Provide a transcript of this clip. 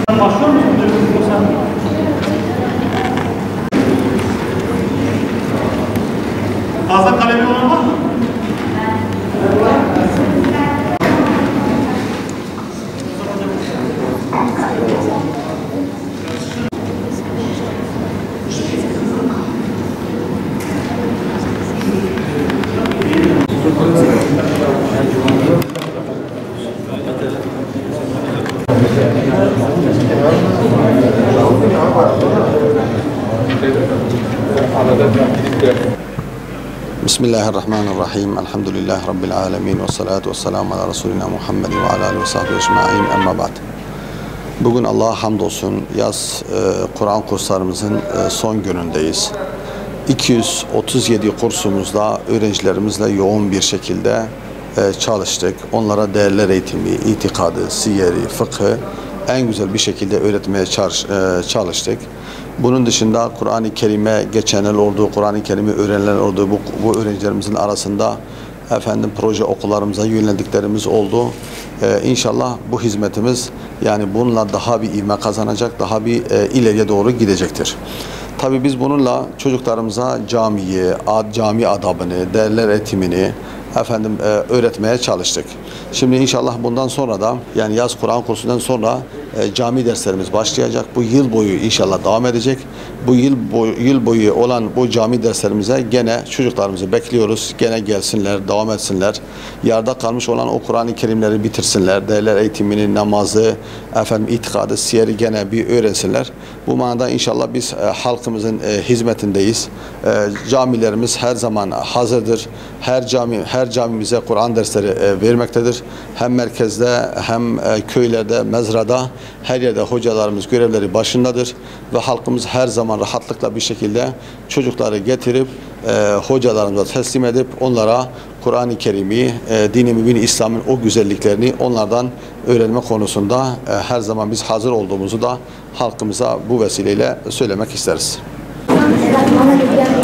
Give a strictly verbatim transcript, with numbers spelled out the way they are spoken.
Başlıyor musun? Yoksa... Fazla kalemi olan var mı? Bismillahirrahmanirrahim. Elhamdülillahi Rabbil alemin. Ve salatu ve selamu ala Resulina Muhammed ve ala aleyhi ve sahbihi ecma'in. Emma ba'd. Bugün Allah'a hamdolsun yaz e, Kur'an kurslarımızın e, son günündeyiz. iki yüz otuz yedi kursumuzda öğrencilerimizle yoğun bir şekilde e, çalıştık. Onlara değerler eğitimi, itikadı, siyeri, fıkhı en güzel bir şekilde öğretmeye çalıştık. Bunun dışında Kur'an-ı Kerim'e geçenler olduğu, Kur'an-ı Kerim'i öğrenenler olduğu bu, bu öğrencilerimizin arasında efendim proje okullarımıza yöneldiklerimiz oldu. Ee, İnşallah bu hizmetimiz yani bununla daha bir ivme kazanacak, daha bir e, ileriye doğru gidecektir. Tabii biz bununla çocuklarımıza camiyi, ad, cami adabını, değerler eğitimini efendim e, öğretmeye çalıştık. Şimdi inşallah bundan sonra da yani yaz Kur'an kursundan sonra e, cami derslerimiz başlayacak. Bu yıl boyu inşallah devam edecek. Bu yıl boyu, yıl boyu olan bu cami derslerimize gene çocuklarımızı bekliyoruz. Gene gelsinler, devam etsinler. Yarıda kalmış olan o Kur'an-ı Kerimleri bitirsinler. Değerler eğitimini, namazı, efendim itikadı, siyeri gene bir öğrensinler. Bu manada inşallah biz e, halkımızın e, hizmetindeyiz. E, camilerimiz her zaman hazırdır. Her cami her camimize Kur'an dersleri e, vermektedir. Hem merkezde hem e, köylerde, mezrada her yerde hocalarımız görevleri başındadır ve halkımız her zaman rahatlıkla bir şekilde çocukları getirip e, hocalarımıza teslim edip onlara Kur'an-ı Kerim'i, e, dini mübin İslam'ın o güzelliklerini onlardan öğrenme konusunda e, her zaman biz hazır olduğumuzu da halkımıza bu vesileyle söylemek isteriz.